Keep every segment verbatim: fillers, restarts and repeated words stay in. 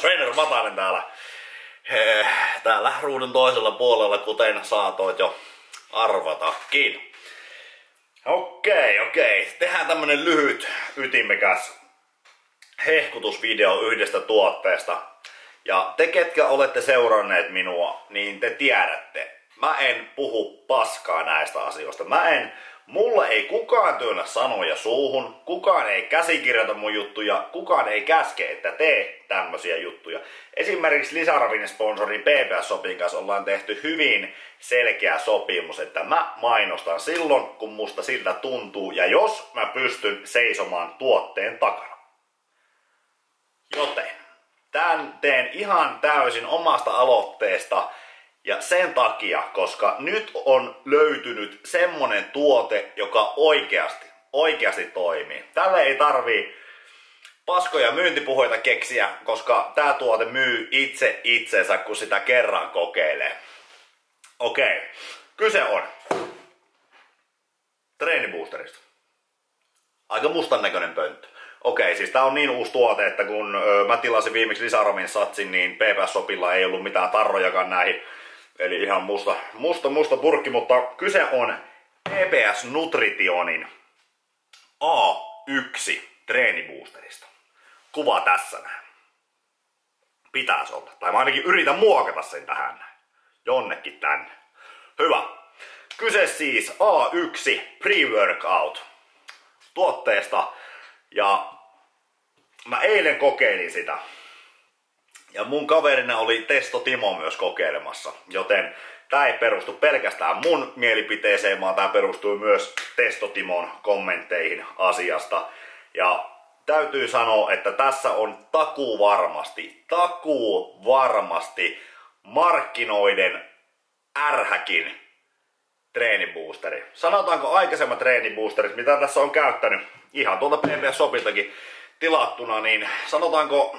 Trainer Vatanen täällä. Täällä ruudun toisella puolella, kuten saatoit jo arvatakin. Okei, okei. Tehdään tämmönen lyhyt, ytimekäs hehkutusvideo yhdestä tuotteesta. Ja te, ketkä olette seuranneet minua, niin te tiedätte. Mä en puhu paskaa näistä asioista. Mä en, mulle ei kukaan työnnä sanoja suuhun, kukaan ei käsikirjoita mun juttuja, kukaan ei käske, että tee tämmösiä juttuja. Esimerkiksi lisäravinen sponsori P P S-Shopin kanssa ollaan tehty hyvin selkeä sopimus, että mä mainostan silloin, kun musta siltä tuntuu, ja jos mä pystyn seisomaan tuotteen takana. Joten tän teen ihan täysin omasta aloitteesta. Ja sen takia, koska nyt on löytynyt semmonen tuote, joka oikeasti, oikeasti toimii. Tälle ei tarvii paskoja myyntipuheita keksiä, koska tää tuote myy itse itsensä, kun sitä kerran kokeilee. Okei, kyse on treeniboosterista. Aika mustan näköinen pönttö. Okei, siis tää on niin uusi tuote, että kun ö, mä tilasin viimeksi lisäravin satsin, niin P P S-Shopilla ei ollut mitään tarrojakaan näihin. Eli ihan musta, musta, musta purkki, mutta kyse on P P S Nutritionin A yksi treeniboosterista. Kuva tässä näin. Pitäis olla. Tai mä ainakin yritän muokata sen tähän näin. Jonnekin tänne. Hyvä. Kyse siis A yksi Pre-Workout tuotteesta. Ja mä eilen kokeilin sitä. Ja mun kaverina oli Testo Timo myös kokeilemassa, joten tää ei perustu pelkästään mun mielipiteeseen, vaan tää perustuu myös Testo Timon kommentteihin asiasta. Ja täytyy sanoa, että tässä on takuu varmasti, takuu varmasti markkinoiden ärhäkin treeniboosteri. Sanotaanko aikaisemmat treeniboosterit, mitä tässä on käyttänyt, ihan tuolta P P S-Shopiltakin tilattuna, niin sanotaanko...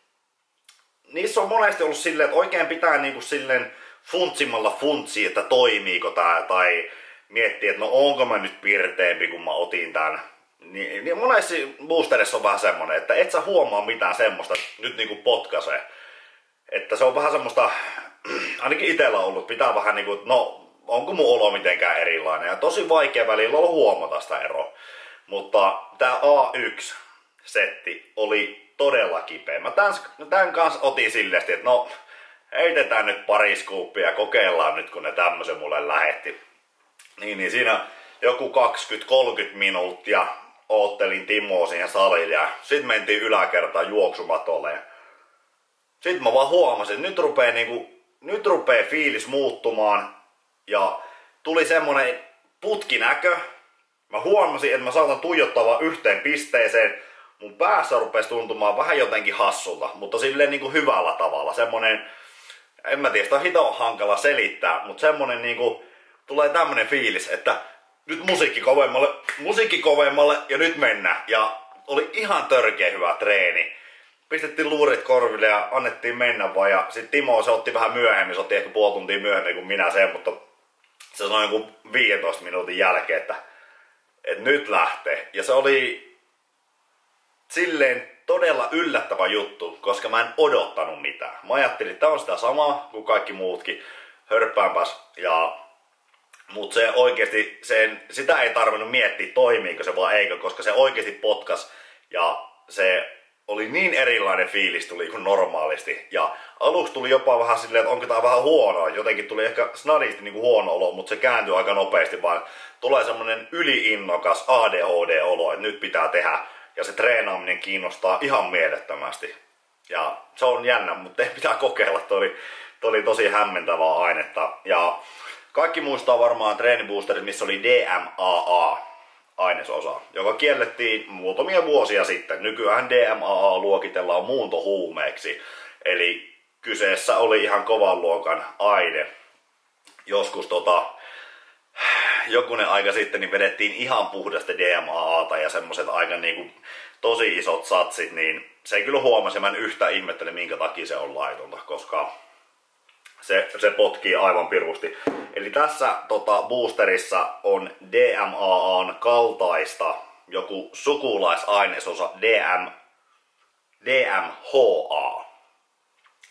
Niissä on monesti ollut silleen, että oikein pitää niinku silleen funtsimalla funtsi, että toimiiko tää, tai miettiä, että no onko mä nyt pirteempi, kun mä otin tän. Niin, niin monesti boosterissa on vähän semmonen, että et sä huomaa mitään semmoista, nyt niinku potkaisee. Että se on vähän semmoista, ainakin itellä ollut, pitää vähän niinku, että no onko mun olo mitenkään erilainen. Ja tosi vaikea välillä on huomata sitä eroa. Mutta tää A yksi setti oli todella kipeä. Mä tän, tän kanssa otin silleen, että no heitetään nyt pari skuuppia ja kokeillaan nyt, kun ne tämmösen mulle lähetti. Niin, niin siinä joku kaksikymmentä kolmekymmentä minuuttia oottelin Timoa siihen salille ja sit mentiin yläkertaan juoksumatolle. Sit mä vaan huomasin, että nyt rupee, niinku, nyt rupee fiilis muuttumaan ja tuli semmonen putkinäkö. Mä huomasin, että mä saatan tuijottaa vaan yhteen pisteeseen. Mun päässä rupesi tuntumaan vähän jotenkin hassulta, mutta silleen niinku hyvällä tavalla. Semmonen, en mä tiedä, sitä on hito hankala selittää, mutta semmonen niinku, tulee tämmönen fiilis, että nyt musiikki kovemmalle, musiikki kovemmalle ja nyt mennään. Ja oli ihan törkeä hyvä treeni. Pistettiin luurit korville ja annettiin mennä vaan. Ja sit Timo se otti vähän myöhemmin, se otti ehkä puoli tuntia myöhemmin kuin minä sen, mutta se sanoi joku viidentoista minuutin jälkeen, että, että nyt lähtee. Ja se oli silleen todella yllättävä juttu, koska mä en odottanut mitään. Mä ajattelin, että tää on sitä samaa kuin kaikki muutkin, hörppäänpäs. Ja, mut se oikeesti, sen, sitä ei tarvinnut miettiä toimiiko se vai eikö, koska se oikeesti potkas. Ja se oli niin erilainen fiilis tuli kuin normaalisti. Ja aluksi tuli jopa vähän silleen, että onko tää vähän huonoa. Jotenkin tuli ehkä snadisti niinku huono olo, mutta se kääntyi aika nopeasti, vaan tulee semmonen yliinnokas A D H D-olo, että nyt pitää tehdä. Ja se treenaaminen kiinnostaa ihan mielettömästi. Ja se on jännä, mutta ei pitää kokeilla. Toi oli, toi oli tosi hämmentävää ainetta. Ja kaikki muistaa varmaan treeniboosterit, missä oli D M A A-ainesosa, joka kiellettiin muutamia vuosia sitten. Nykyään D M A A luokitellaan muuntohuumeeksi. Eli kyseessä oli ihan kovan luokan aine. Joskus tota... jokunen aika sitten niin vedettiin ihan puhdasta D M A A:ta ja semmoset aika niinku tosi isot satsit, niin se ei kyllä huomasi, mä en yhtään ihmettele minkä takia se on laitonta, koska se, se potkii aivan pirusti. Eli tässä tota, boosterissa on D M A A:n kaltaista joku sukulaisainesosa D M, D M H A.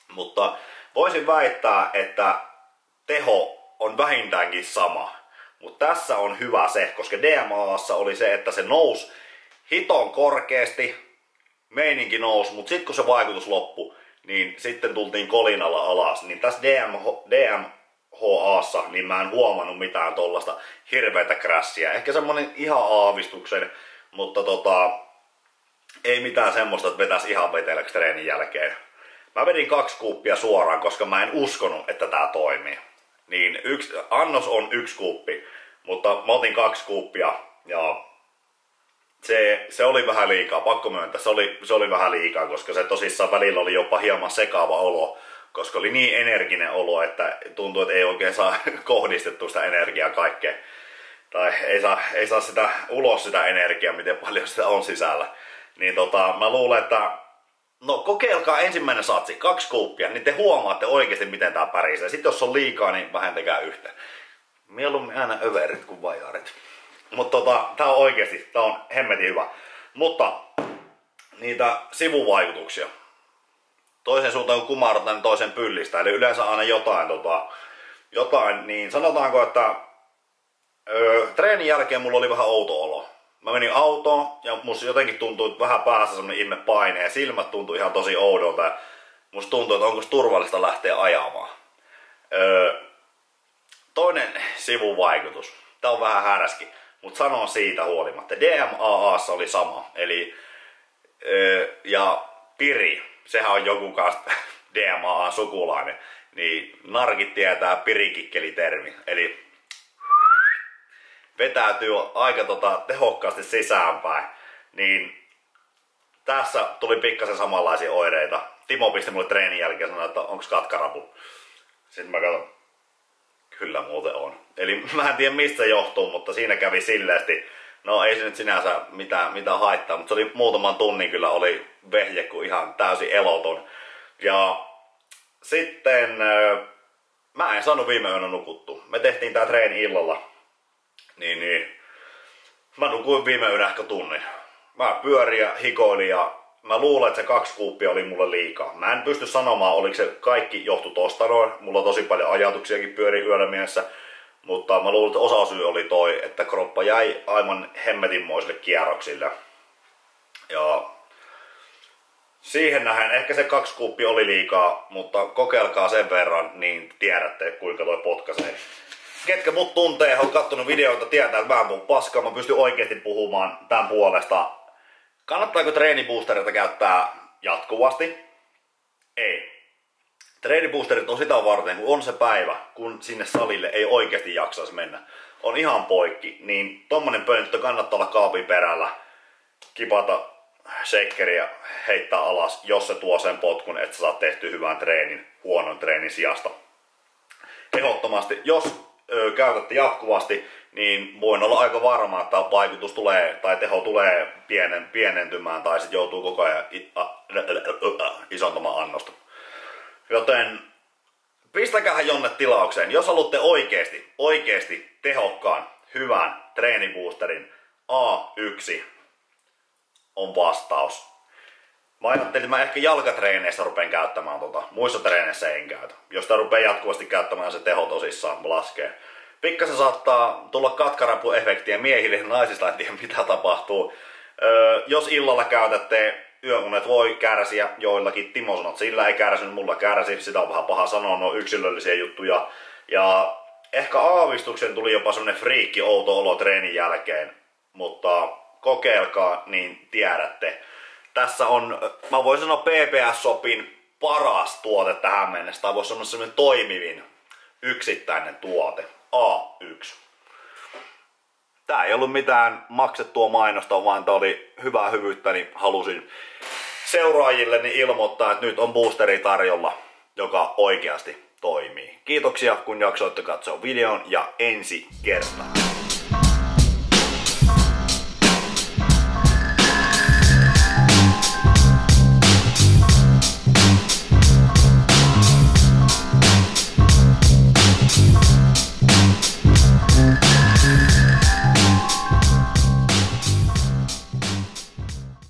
Mutta voisin väittää, että teho on vähintäänkin sama. Mutta tässä on hyvä se, koska D M A:ssa oli se, että se nousi hiton korkeasti, meininki nousi, mutta sitten kun se vaikutus loppui, niin sitten tultiin kolinalla alas. Niin tässä D M H A:ssa niin mä en huomannut mitään tollasta hirveätä crashia. Ehkä semmonen ihan aavistuksen, mutta tota, ei mitään semmoista, että vetäisi ihan veteleksi treenin jälkeen. Mä vedin kaksi kuuppia suoraan, koska mä en uskonut, että tää toimii. Niin yksi, annos on yksi kuuppi, mutta mä otin kaksi kuuppia ja se, se oli vähän liikaa, pakko myöntää, se oli, se oli vähän liikaa, koska se tosissaan välillä oli jopa hieman sekaava olo, koska oli niin energinen olo, että tuntui, että ei oikein saa kohdistettua sitä energiaa kaikkeen. Tai ei saa, ei saa sitä ulos sitä energiaa, miten paljon sitä on sisällä. Niin tota, mä luulen, että no kokeilkaa ensimmäinen satsi, kaksi kuuppia, niin te huomaatte oikeasti miten tää pärisee. Sitten jos on liikaa, niin vähentäkää yhtä. Mieluummin aina överit kuin vajarit. Mutta tota, tää on oikeasti, tää on hemmetin hyvä. Mutta niitä sivuvaikutuksia. Toisen suuntaan kun kumartaa, niin toisen pyllistä. Eli yleensä aina jotain, tota, jotain niin sanotaanko, että öö, treenin jälkeen mulla oli vähän outo olo. Mä menin autoon ja musta jotenkin tuntui vähän päässä semmonen ihme paine ja silmät tuntui ihan tosi oudolta. Ja musta tuntui, että onko turvallista lähteä ajamaan. Öö, toinen sivuvaikutus. Tää on vähän häräski, mutta sanon siitä huolimatta. D M A A:ssa oli sama. Eli öö, ja Piri, sehän on joku kanssa D M A sukulainen. Niin narkit tietää pirikikkeli-termi. Eli vetäytyy aika tota, tehokkaasti sisäänpäin, niin tässä tuli pikkasen samanlaisia oireita. Timo pisti mulle treenin jälkeen ja sanoi, että onks katkarapu. Sitten mä katson, kyllä muuten on. Eli mä en tiedä mistä se johtuu, mutta siinä kävi silleesti. No ei se nyt sinänsä mitään, mitään haittaa, mutta se oli muutaman tunnin kyllä oli vehje kuin ihan täysin eloton. Ja sitten mä en saanut viime yönä nukuttua. Me tehtiin tää treeni illalla. Niin, niin. Mä nukuin viime yönä ehkä tunnin. Mä pyörin ja hikoilin ja mä luulen, että se kaksi kuuppia oli mulle liikaa. Mä en pysty sanomaan, oliko se kaikki johtu tosta noin. Mulla on tosi paljon ajatuksiakin pyöri yöllä mielessä. Mutta mä luulen, että osasyy oli toi, että kroppa jäi aivan hemmetinmoisille kierroksille. Ja siihen nähen, ehkä se kaksi kuuppia oli liikaa, mutta kokeilkaa sen verran, niin tiedätte kuinka toi potkaisee. Ketkä mut tuntee ja on kattonut videoita, tietää, että mä en puhu paskaa, mä pystyn oikeasti puhumaan tämän puolesta. Kannattaako treeniboostereita käyttää jatkuvasti? Ei. Treeniboosterit on sitä varten, kun on se päivä, kun sinne salille ei oikeasti jaksaisi mennä. On ihan poikki, niin tommonen pönttö kannattaa olla kaapin perällä, kipata shakeriä, heittää alas, jos se tuo sen potkun, että sä saat tehty hyvän treenin huonon treenin sijasta. Ehdottomasti, jos ö, käytätte jatkuvasti, niin voin olla aika varma, että vaikutus tulee tai teho tulee pienen, pienentymään tai sitten joutuu koko ajan isontamaan annosta. Joten pistäkäähän jonne tilaukseen, jos haluatte oikeesti, oikeesti tehokkaan, hyvän treeniboosterin, A yksi on vastaus. Mä ajattelin, että mä ehkä jalkatreeneissä rupean käyttämään tota, muissa treeneissä en käytä. Jos sitä rupeaa jatkuvasti käyttämään, se teho tosissaan laskee. Pikkasen saattaa tulla katkarapuefektiä miehille, naisista en tiedä mitä tapahtuu. Öö, jos illalla käytätte, yöunet voi kärsiä joillakin. Timo sanoo, että sillä ei kärsinyt, mulla kärsi. Sitä on vähän paha sanoa, ne on yksilöllisiä juttuja. Ja ehkä aavistuksen tuli jopa semmonen friikki outo olo treenin jälkeen. Mutta kokeilkaa, niin tiedätte. Tässä on, mä voin sanoa P P S-Shopin paras tuote tähän mennessä. Tai voisi sanoa semmonen toimivin yksittäinen tuote. A yksi. Tää ei ollut mitään maksettua mainosta, vaan tää oli hyvää hyvyyttä, niin halusin seuraajilleni ilmoittaa, että nyt on boosteri tarjolla, joka oikeasti toimii. Kiitoksia kun jaksoitte katsoa videon ja ensi kertaa.